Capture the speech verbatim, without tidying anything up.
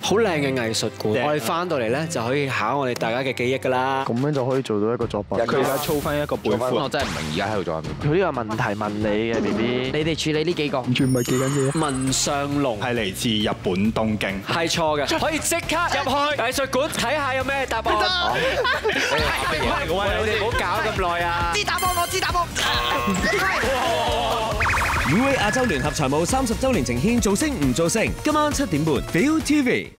好靚嘅藝術館。我哋翻到嚟咧就可以考我哋大家嘅記憶㗎啦。 咁樣就可以做到一個作品。 佢而家操翻一個背闊， 我真係唔明而家喺度做緊咩。 佢呢個問題問你嘅 B B， 你哋處理呢幾個， 完全唔係記緊嘢。 文上龍係嚟自日本東京。 係錯嘅，可以即刻入去藝術館睇下有咩答案。喂，你哋唔好搞咁耐啊！ 知答案我知答案。 U A 亞洲聯合財務三十週年呈獻造星唔造星，今晚七點半 Feel T V。